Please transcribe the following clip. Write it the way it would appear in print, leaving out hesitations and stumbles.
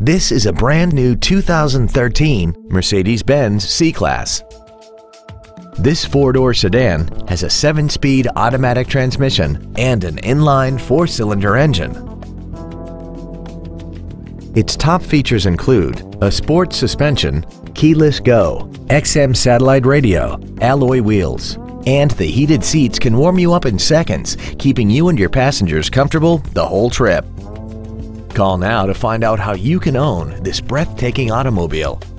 This is a brand new 2013 Mercedes-Benz C-Class. This four-door sedan has a 7-speed automatic transmission and an inline 4-cylinder engine. Its top features include a sport suspension, keyless go, XM satellite radio, alloy wheels, and the heated seats can warm you up in seconds, keeping you and your passengers comfortable the whole trip. Call now to find out how you can own this breathtaking automobile.